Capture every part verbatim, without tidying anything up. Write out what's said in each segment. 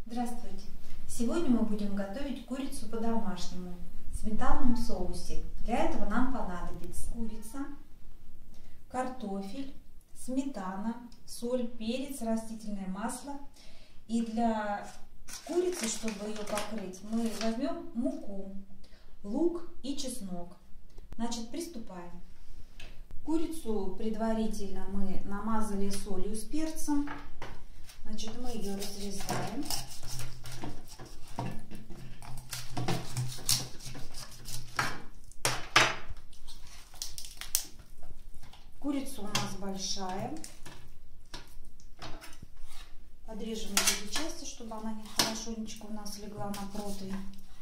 Здравствуйте! Сегодня мы будем готовить курицу по-домашнему в сметанном соусе. Для этого нам понадобится курица, картофель, сметана, соль, перец, растительное масло. И для курицы, чтобы ее покрыть, мы возьмем муку, лук и чеснок. Значит, приступаем. Курицу предварительно мы намазали солью с перцем. Значит, мы ее разрезаем. Курица у нас большая. Подрежем на две части, чтобы она хорошенечко у нас легла на противень.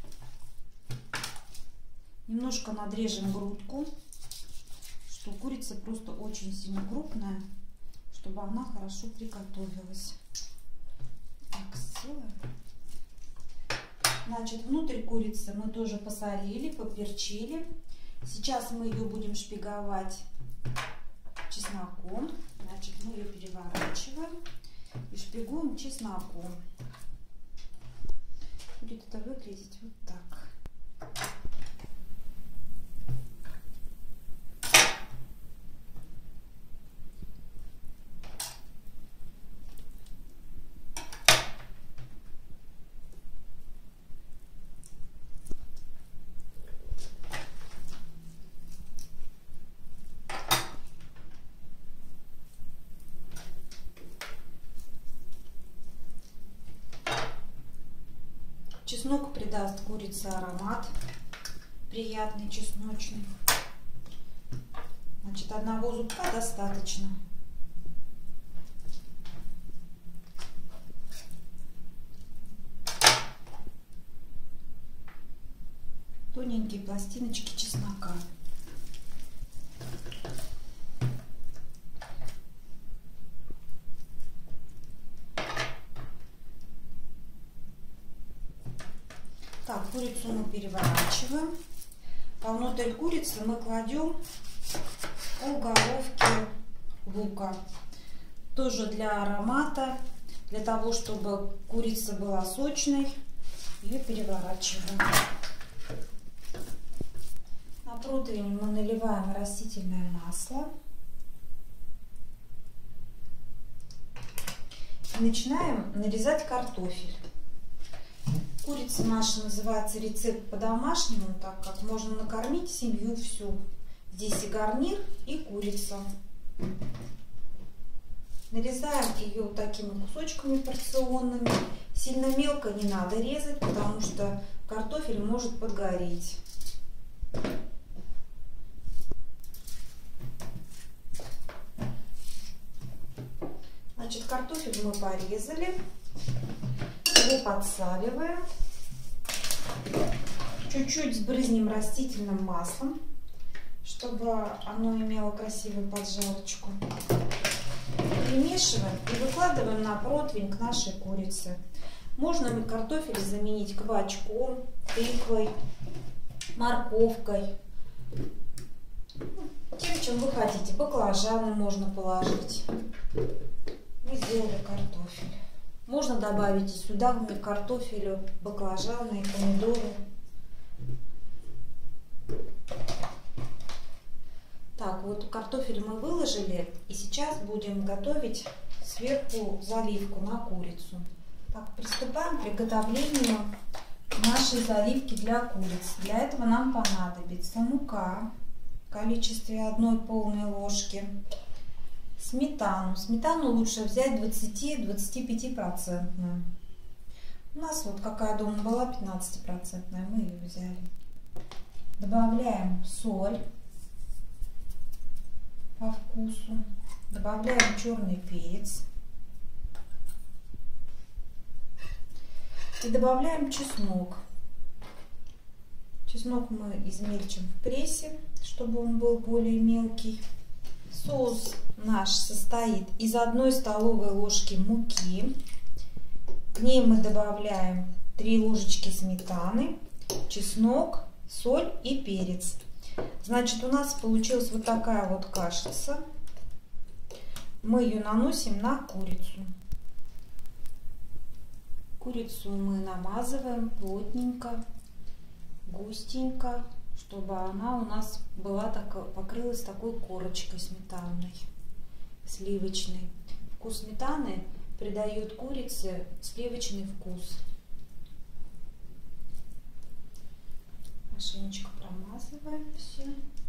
Немножко надрежем грудку, что курица просто очень сильно крупная, чтобы она хорошо приготовилась. Так, сделаем. Значит, внутрь курицы мы тоже посолили, поперчили. Сейчас мы ее будем шпиговать чесноком. Значит, мы ее переворачиваем и шпигуем чесноком. Будет это выглядеть вот так. Чеснок придаст курице аромат, приятный чесночный. Значит, одного зубка достаточно. Тоненькие пластиночки чеснока. Так, курицу мы переворачиваем. Внутрь курицы мы кладем полголовки лука. Тоже для аромата, для того, чтобы курица была сочной. Ее переворачиваем. На противень мы наливаем растительное масло. И начинаем нарезать картофель. Курица наша называется рецепт по-домашнему, так как можно накормить семью всю. Здесь и гарнир, и курица. Нарезаем ее такими кусочками порционными. Сильно мелко не надо резать, потому что картофель может подгореть. Значит, картофель мы порезали. Его подсаливаем. Чуть-чуть сбрызнем растительным маслом, чтобы оно имело красивую поджарочку. Перемешиваем и выкладываем на противень к нашей курице. Можно картофель заменить кабачком, тыквой, морковкой. Тем, чем вы хотите. Баклажаны можно положить. Мы сделали картофель. Можно добавить и сюда к картофелю баклажаны и помидоры. Так, вот картофель мы выложили, и сейчас будем готовить сверху заливку на курицу. Так, приступаем к приготовлению нашей заливки для курицы. Для этого нам понадобится мука в количестве одной полной ложки. Сметану. Сметану лучше взять двадцати-двадцати пяти процентную. У нас вот какая дома была, пятнадцати процентная, мы ее взяли. Добавляем соль по вкусу. Добавляем черный перец. И добавляем чеснок. Чеснок мы измельчим в прессе, чтобы он был более мелкий. Соус наш состоит из одной столовой ложки муки. К ней мы добавляем три ложечки сметаны, чеснок, соль и перец. Значит, у нас получилась вот такая вот кашица. Мы ее наносим на курицу. Курицу мы намазываем плотненько, густенько, чтобы она у нас была так, покрылась такой корочкой сметанной, сливочной. Вкус сметаны придает курице сливочный вкус. Хорошенечко промазываем все.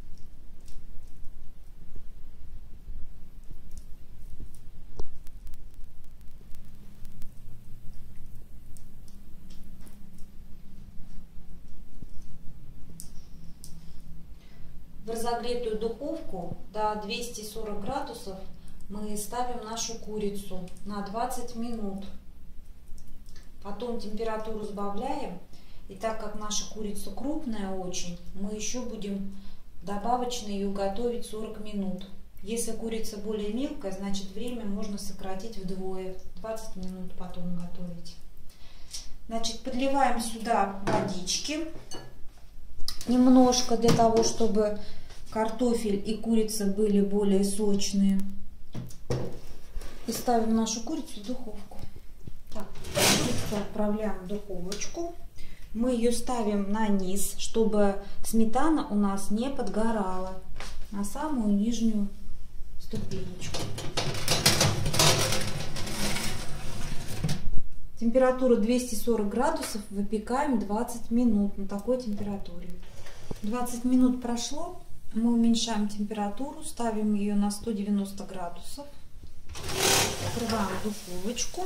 В разогретую духовку до двухсот сорока градусов мы ставим нашу курицу на двадцать минут. Потом температуру сбавляем. И так как наша курица крупная очень, мы еще будем добавочно ее готовить сорок минут. Если курица более мелкая, значит время можно сократить вдвое. двадцать минут потом готовить. Значит, подливаем сюда водички. Немножко для того, чтобы картофель и курица были более сочные. И ставим нашу курицу в духовку. Так, курицу отправляем в духовочку. Мы ее ставим на низ, чтобы сметана у нас не подгорала, на самую нижнюю ступенечку. Температура двести сорок градусов, выпекаем двадцать минут на такой температуре. двадцать минут прошло, мы уменьшаем температуру, ставим ее на сто девяносто градусов, открываем духовочку,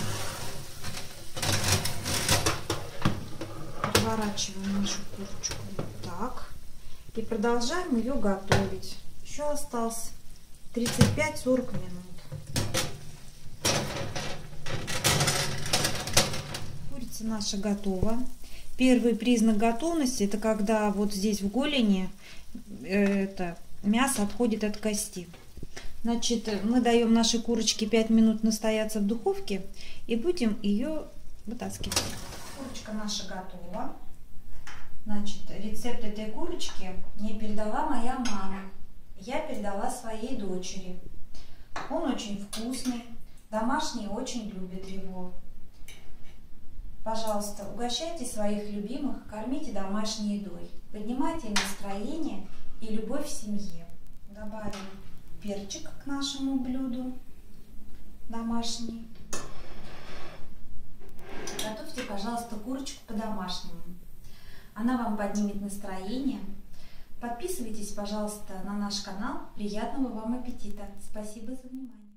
переворачиваем нашу курочку вот так и продолжаем ее готовить. Еще осталось тридцать пять — сорок минут. Курица наша готова. Первый признак готовности — это когда вот здесь в голени это мясо отходит от кости. Значит, мы даем нашей курочке пять минут настояться в духовке и будем ее вытаскивать. Курочка наша готова. Значит, рецепт этой курочки мне передала моя мама. Я передала своей дочери. Он очень вкусный. Домашние очень любят его. Пожалуйста, угощайте своих любимых, кормите домашней едой. Поднимайте им настроение и любовь в семье. Добавим перчик к нашему блюду домашний. Готовьте, пожалуйста, курочку по-домашнему. Она вам поднимет настроение. Подписывайтесь, пожалуйста, на наш канал. Приятного вам аппетита. Спасибо за внимание.